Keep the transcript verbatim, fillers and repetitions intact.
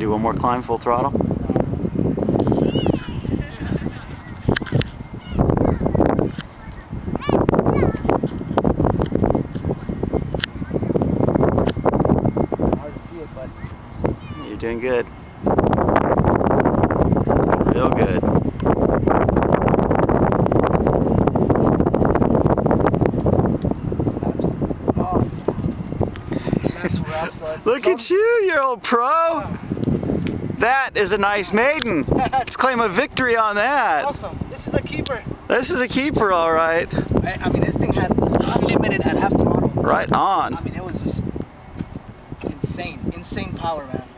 Do one more climb, full throttle. Hard to see it, but you're doing good. Real good. Look at you, you old pro! That is a nice maiden. Let's claim a victory on that. Awesome. This is a keeper. This is a keeper, all right. I, I mean, this thing had unlimited at half throttle. Right on. I mean, it was just insane, insane power, man.